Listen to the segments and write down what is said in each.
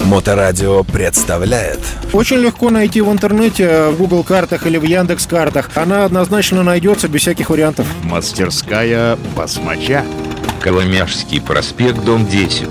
Моторадио представляет. Очень легко найти в интернете, в Google картах или в Яндекс картах. Она однозначно найдется без всяких вариантов. Мастерская Басмача. Коломяжский проспект, дом 10.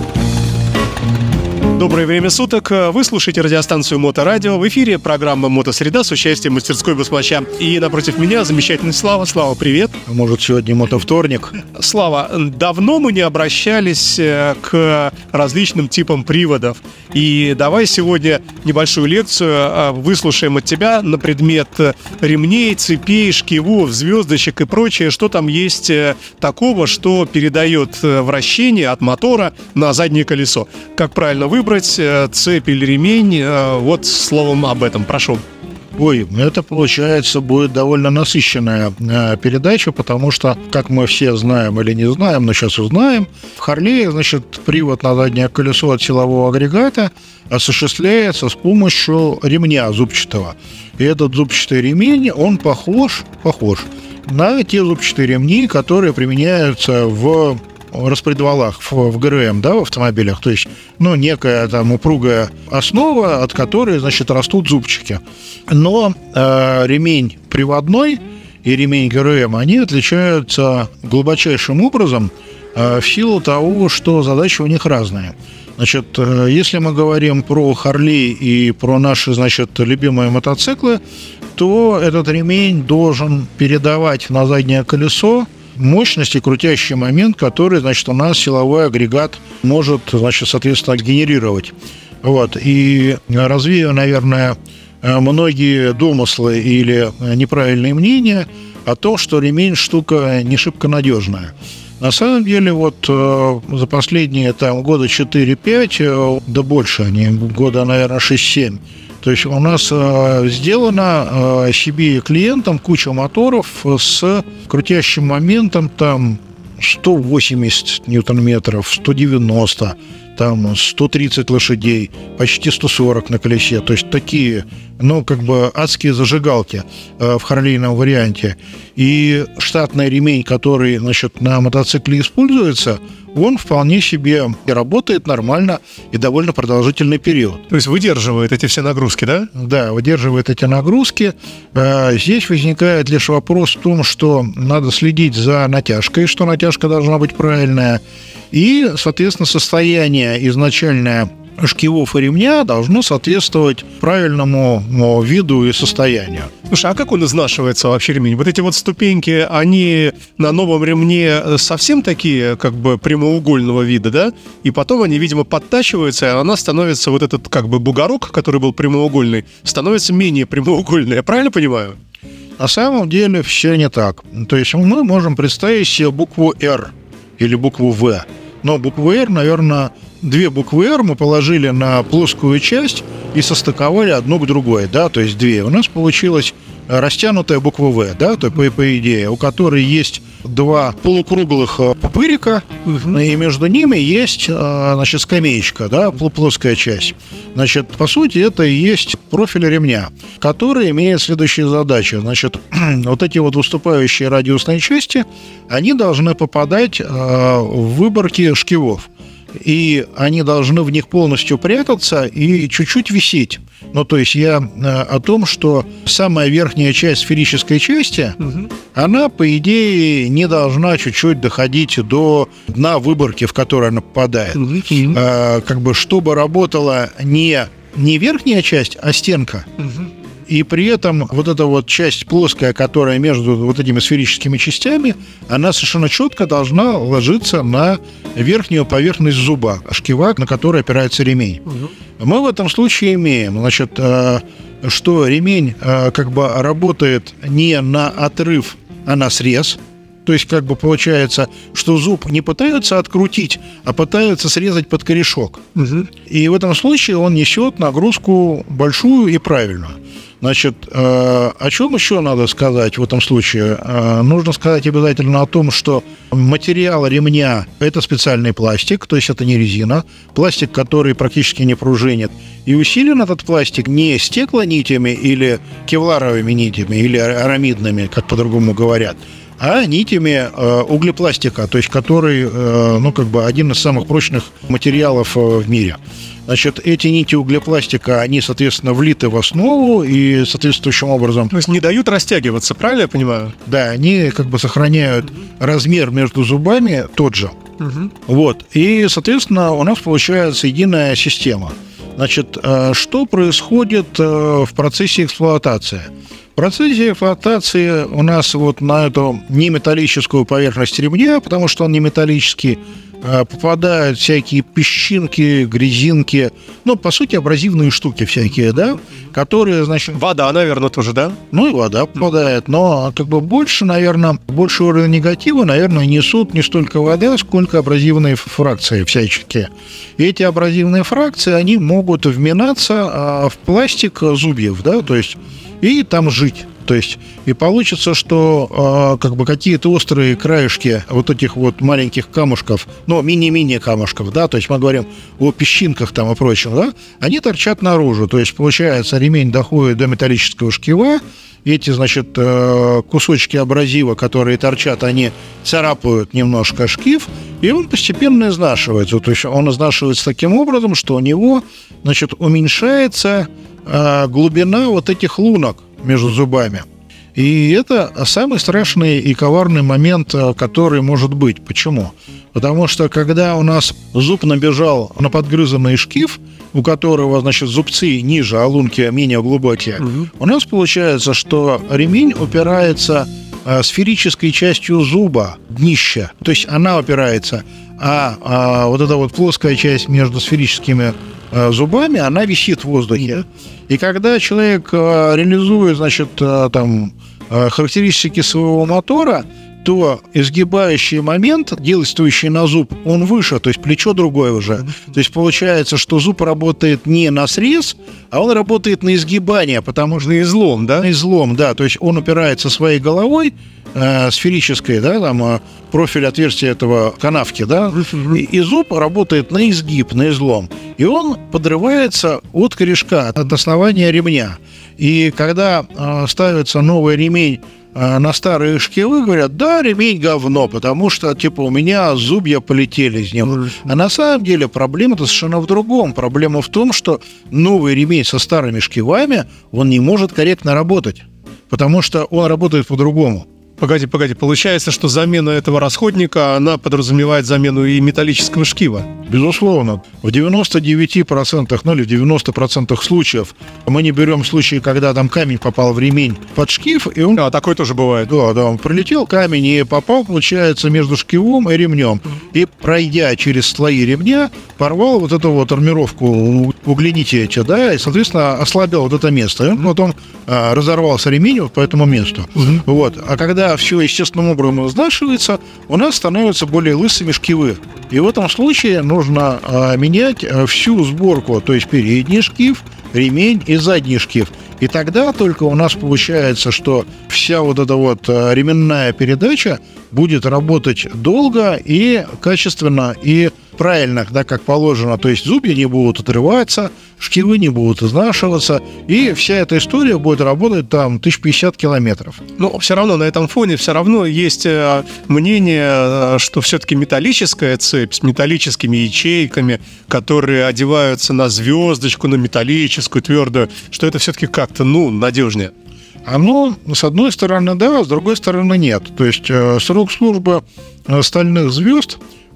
Доброе время суток. Вы слушаете радиостанцию Моторадио. В эфире программа «Мотосреда» с участием мастерской Басмача. И напротив меня замечательный Слава. Слава, привет. Может, сегодня мотовторник? Слава, давно мы не обращались к различным типам приводов. И давай сегодня небольшую лекцию выслушаем от тебя на предмет ремней, цепей, шкивов, звездочек и прочее. Что там есть такого, что передает вращение от мотора на заднее колесо. Как правильно выбрать цепь или ремень? Вот словом об этом, прошу. Ой, это, получается, будет довольно насыщенная передача, потому что, как мы все знаем или не знаем, но сейчас узнаем, в Харлее, значит, привод на заднее колесо от силового агрегата осуществляется с помощью ремня зубчатого. И этот зубчатый ремень, он похож на те зубчатые ремни, которые применяются в распредвалах в ГРМ, да, в автомобилях, то есть, некая там упругая основа, от которой, значит, растут зубчики. Но ремень приводной и ремень ГРМ, они отличаются глубочайшим образом в силу того, что задачи у них разные. Значит, если мы говорим про Harley и про наши, значит, любимые мотоциклы, то этот ремень должен передавать на заднее колесо мощность и крутящий момент, который, значит, у нас силовой агрегат может, значит, соответственно, генерировать. Вот. И развею, наверное, многие домыслы или неправильные мнения о том, что ремень штука не шибко надежная. На самом деле, вот за последние там года 4-5, да больше, они года, наверное, 6-7, то есть у нас сделано себе и клиентам куча моторов с крутящим моментом там 180 ньютон-метров, 190, там 130 лошадей, почти 140 на колесе. То есть такие, адские зажигалки в харлейном варианте. И штатный ремень, который, значит, на мотоцикле используется, он вполне себе работает нормально и довольно продолжительный период. То есть выдерживает эти все нагрузки, да? Да, выдерживает эти нагрузки. Здесь возникает лишь вопрос в том, что надо следить за натяжкой, что натяжка должна быть правильная. И, соответственно, состояние изначальное шкивов и ремня должно соответствовать правильному виду и состоянию. Слушай, а как он изнашивается вообще ремень? Вот эти вот ступеньки, они на новом ремне совсем такие, как бы прямоугольного вида, да? И потом они, видимо, подтачиваются, и она становится, вот этот как бы бугорок, который был прямоугольный, становится менее прямоугольный. Я правильно понимаю? На самом деле все не так. То есть мы можем представить себе букву «Р» или букву «В». Но букву «Р», наверное, две буквы «Р» мы положили на плоскую часть и состыковали одну к другой, да, то есть две. У нас получилась растянутая буква «В», да, то по идее, у которой есть два полукруглых пупырика, и между ними есть, значит, скамеечка, да, плоская часть. Значит, по сути, это и есть профиль ремня, который имеет следующие задачи. Значит, вот эти вот выступающие радиусные части, они должны попадать в выборки шкивов. И они должны в них полностью прятаться и чуть-чуть висеть. То есть я о том, что самая верхняя часть сферической части, она, по идее, не должна чуть-чуть доходить до дна выборки, в которую она попадает. Чтобы работала не верхняя часть, а стенка. И при этом вот эта вот часть плоская, которая между вот этими сферическими частями, она совершенно четко должна ложиться на верхнюю поверхность зуба, шкива, на который опирается ремень. Мы в этом случае имеем, значит, что ремень работает не на отрыв, а на срез. То есть, получается, что зуб не пытаются открутить, а пытаются срезать под корешок. И в этом случае он несет нагрузку большую и правильную. Значит, о чем еще надо сказать в этом случае? Нужно сказать обязательно о том, что материал ремня – это специальный пластик, то есть это не резина, пластик, который практически не пружинит. И усилен этот пластик не стеклонитями или кевларовыми нитями, или арамидными, как по-другому говорят, а нитями углепластика, то есть который, один из самых прочных материалов в мире. Значит, эти нити углепластика, они, соответственно, влиты в основу и соответствующим образом... То есть не дают растягиваться, правильно я понимаю? Да, они как бы сохраняют размер между зубами тот же. Вот. И, соответственно, у нас получается единая система. Значит, что происходит в процессе эксплуатации? В процессе эксплуатации у нас вот на эту неметаллическую поверхность ремня, потому что он не металлический, попадают всякие песчинки, грязинки, ну, по сути, абразивные штуки всякие, да, которые, значит... Вода, наверное, тоже, да? Ну, и вода попадает, но как бы больше, наверное, больше уровень негатива, наверное, несут не столько вода, сколько абразивные фракции всяческие. И эти абразивные фракции, они могут вминаться в пластик зубьев, да, то есть, и там жить. То есть, и получится, что как бы какие-то острые краешки вот этих вот маленьких камушков, ну, мини-мини камушков, да, то есть мы говорим о песчинках там и прочем, да, они торчат наружу. То есть, получается, ремень доходит до металлического шкива, эти, значит, кусочки абразива, которые торчат, они царапают немножко шкив, и он постепенно изнашивается. То есть, он изнашивается таким образом, что у него, значит, уменьшается глубина вот этих лунок между зубами. И это самый страшный и коварный момент, который может быть. Почему? Потому что когда у нас зуб набежал на подгрызанный шкив, у которого, значит, зубцы ниже, а лунки менее глубокие, у нас получается, что ремень упирается сферической частью зуба, днища. То есть она упирается, а вот эта вот плоская часть между сферическими зубами, она висит в воздухе. И когда человек реализует, значит, там, характеристики своего мотора, то изгибающий момент, действующий на зуб, он выше, то есть плечо другое уже. То есть получается, что зуб работает не на срез, а он работает на изгибание, потому что... На излом, да? На излом, да. То есть он упирается своей головой, сферической, да, там профиль отверстия этого канавки, да, и зуб работает на изгиб, на излом. И он подрывается от корешка, от основания ремня. И когда ставится новый ремень на старые шкивы, говорят, да, ремень говно, потому что, типа, у меня зубья полетели из него. А на самом деле проблема-то совершенно в другом. Проблема в том, что новый ремень со старыми шкивами, он не может корректно работать, потому что он работает по-другому. Погоди, получается, что замена этого расходника, она подразумевает замену и металлического шкива? Безусловно. В 99%, ну или в 90% случаев мы не берем случаи, когда там камень попал в ремень под шкив, и он... А, такое тоже бывает. Да, он прилетел камень и попал, получается, между шкивом и ремнем. И, пройдя через слои ремня, порвал вот эту вот армировку угленителя, да, и, соответственно, ослабил вот это место. И потом разорвался ремень вот по этому месту. Вот. А когда все естественным образом изнашивается, у нас становятся более лысыми шкивы. И в этом случае нужно менять всю сборку, то есть передний шкив, ремень и задний шкив. И тогда только у нас получается, что вся вот эта вот ременная передача будет работать долго и качественно, и правильно, да, как положено. То есть зубья не будут отрываться, шкивы не будут изнашиваться, и вся эта история будет работать там 1050 километров. Но все равно на этом фоне все равно есть мнение, что все-таки металлическая цепь с металлическими ячейками, которые одеваются на звездочку, на металлическую твердую, что это все-таки как-то, надежнее. Оно, с одной стороны, да, с другой стороны, нет. То есть срок службы стальных звезд,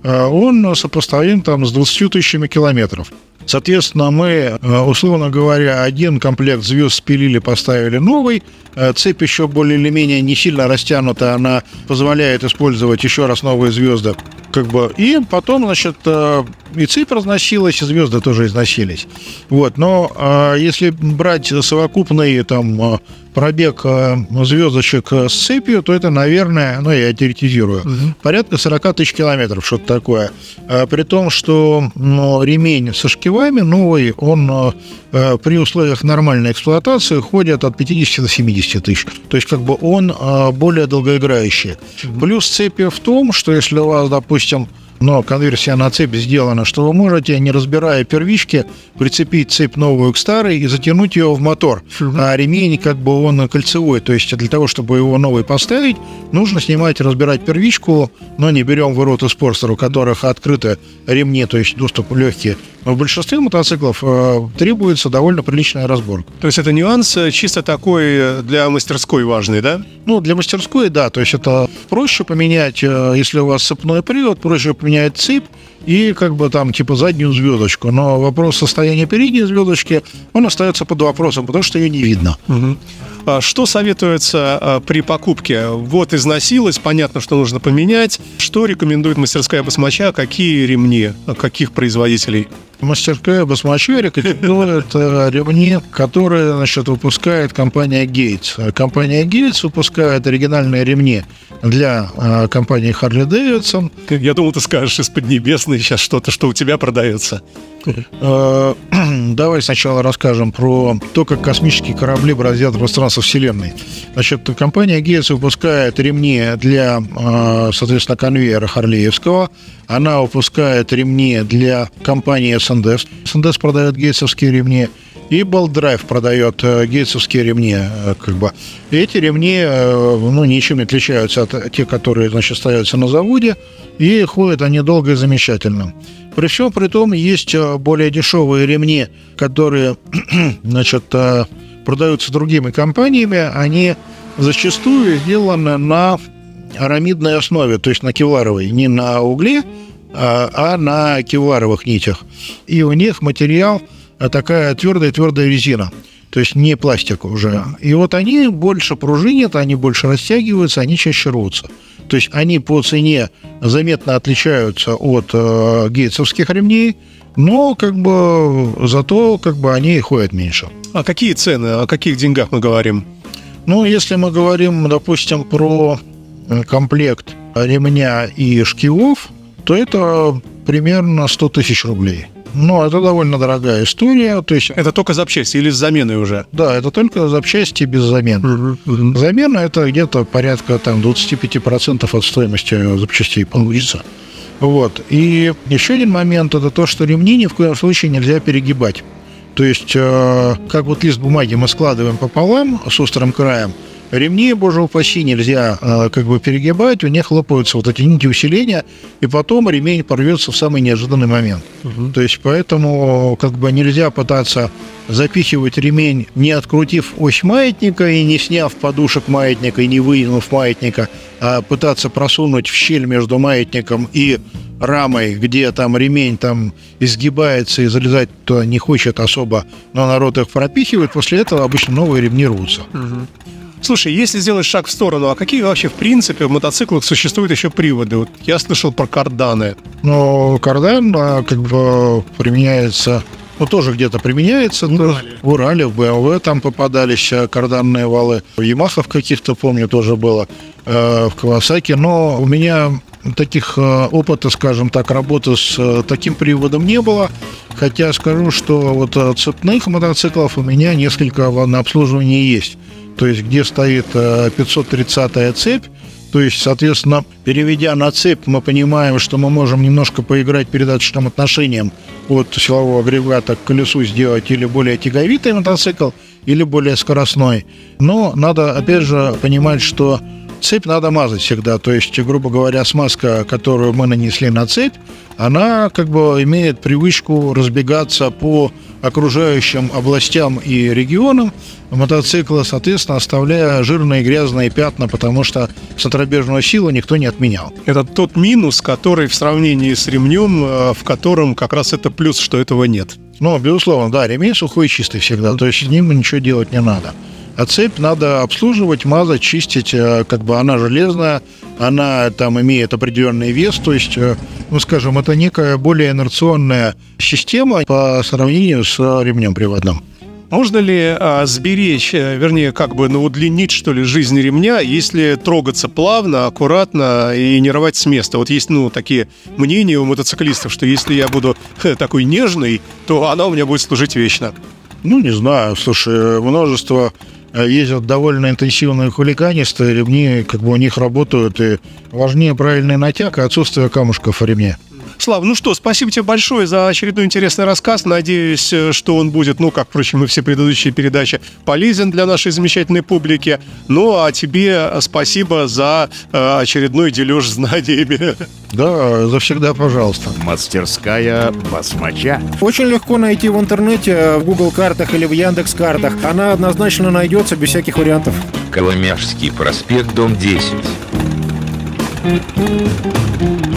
он сопоставим там с 20 тысячами километров. Соответственно, мы, условно говоря, один комплект звезд спилили, поставили новый. Цепь еще более или менее не сильно растянута, она позволяет использовать еще раз новые звезды. И потом, значит, и цепь разносилась, и звезды тоже износились. Вот. Но если брать совокупный там пробег звездочек с цепью, то это, наверное, я теоретизирую, порядка 40 тысяч километров, что-то такое. При том, что ремень со шкивами новый, он при условиях нормальной эксплуатации ходит от 50 до 70 тысяч. То есть, он более долгоиграющий. Плюс цепи в том, что если у вас, допустим, но конверсия на цепь сделана, что вы можете, не разбирая первички, прицепить цепь новую к старой и затянуть ее в мотор. А ремень, как бы, он кольцевой, то есть для того, чтобы его новый поставить, нужно снимать и разбирать первичку, но не берем в рот из Спорстер, у которых открыты ремни, то есть доступ легкий. Но в большинстве мотоциклов требуется довольно приличная разборка. То есть это нюанс чисто такой для мастерской важный, да? Ну, для мастерской, да, то есть это проще поменять, если у вас цепной привод, проще поменять цепь и как бы там типа заднюю звездочку. Но вопрос состояния передней звездочки, он остается под вопросом, потому что ее не видно. Угу. Что советуется при покупке? Вот износилось, понятно, что нужно поменять. Что рекомендует мастерская басмача? Какие ремни? Каких производителей? Мастерская басмача рекомендует ремни, которые, значит, выпускает компания Gates. Компания Gates выпускает оригинальные ремни для компании Harley Davidson. Я думал, ты скажешь из Поднебесной сейчас что-то, что у тебя продается. Давай сначала расскажем про то, как космические корабли бороздят пространство Вселенной. Значит, компания Gates выпускает ремни для, соответственно, конвейера харлеевского. Она выпускает ремни для компании S&S. S&S продает гейтсовские ремни. И Bolt Drive продает гейтсовские ремни. Как бы. И эти ремни ничем не отличаются от тех, которые, значит, ставятся на заводе. И ходят они долго и замечательно. При всем при том, есть более дешевые ремни, которые, значит, продаются другими компаниями. Они зачастую сделаны на арамидной основе, то есть на кевларовой, не на угле, а на кевларовых нитях. И у них материал такая твердая резина, то есть не пластик уже. И вот они больше пружинят, они больше растягиваются, они чаще рвутся. То есть они по цене заметно отличаются от гейтсовских ремней, но как бы зато как бы они ходят меньше. А какие цены, о каких деньгах мы говорим? Ну, если мы говорим, допустим, про комплект ремня и шкивов, то это примерно 100 тысяч рублей. Но это довольно дорогая история. То есть, это только запчасти или с заменой уже? Да, это только запчасти без замены. Замена – это где-то порядка там, 25% от стоимости запчастей получится. Вот. И еще один момент – это то, что ремни ни в коем случае нельзя перегибать. То есть, как вот лист бумаги мы складываем пополам с острым краем, ремни, боже упаси, нельзя как бы перегибать, у них лопаются вот эти нити усиления, и потом ремень порвется в самый неожиданный момент. То есть, поэтому как бы нельзя пытаться запихивать ремень, не открутив ось маятника и не сняв подушек маятника и не вынув маятника, а пытаться просунуть в щель между маятником и рамой, где там ремень там изгибается и залезать то не хочет особо, но народ их пропихивает, после этого обычно новые ремни рвутся. Слушай, если сделать шаг в сторону, а какие вообще, в принципе, в мотоциклах существуют еще приводы? Вот я слышал про карданы. Ну, кардан как бы применяется, ну, тоже где-то применяется. В Урале, в BMW там попадались карданные валы. В Ямахах каких-то, помню, тоже было, в Кавасаки. Но у меня таких опыта, скажем так, работы с таким приводом не было. Хотя скажу, что вот цепных мотоциклов у меня несколько на обслуживании есть. То есть, где стоит 530-я цепь, то есть, соответственно, переведя на цепь, мы понимаем, что мы можем немножко поиграть передаточным отношением от силового агрегата к колесу, сделать или более тяговитый мотоцикл, или более скоростной. Но надо, опять же, понимать, что цепь надо мазать всегда. То есть, грубо говоря, смазка, которую мы нанесли на цепь, она как бы имеет привычку разбегаться по окружающим областям и регионам мотоцикла, соответственно, оставляя жирные грязные пятна, потому что центробежную силу никто не отменял. Это тот минус, который в сравнении с ремнем, в котором как раз это плюс, что этого нет. Ну, безусловно, да, ремень сухой и чистый всегда, то есть с ним ничего делать не надо. А цепь надо обслуживать, мазать, чистить, как бы она железная, она там имеет определенный вес, то есть, ну, скажем, это некая более инерционная система по сравнению с ремнем приводным. Можно ли сберечь, вернее, как бы, ну, удлинить, что ли, жизнь ремня, если трогаться плавно, аккуратно и не рвать с места? Вот есть, ну, такие мнения у мотоциклистов, что если я буду такой нежный, то она у меня будет служить вечно. Ну, не знаю, слушай, множество ездят довольно интенсивные хулиганисты, ремни как бы у них работают, и важнее правильный натяг и отсутствие камушков в ремне. Слава, ну что, спасибо тебе большое за очередной интересный рассказ. Надеюсь, что он будет, ну, как, впрочем, и все предыдущие передачи, полезен для нашей замечательной публики. Ну, а тебе спасибо за очередной дележ знаниями. Да, завсегда, пожалуйста. Мастерская басмача. Очень легко найти в интернете, в Google картах или в Яндекс картах. Она однозначно найдется без всяких вариантов. Коломяжский проспект, дом 10.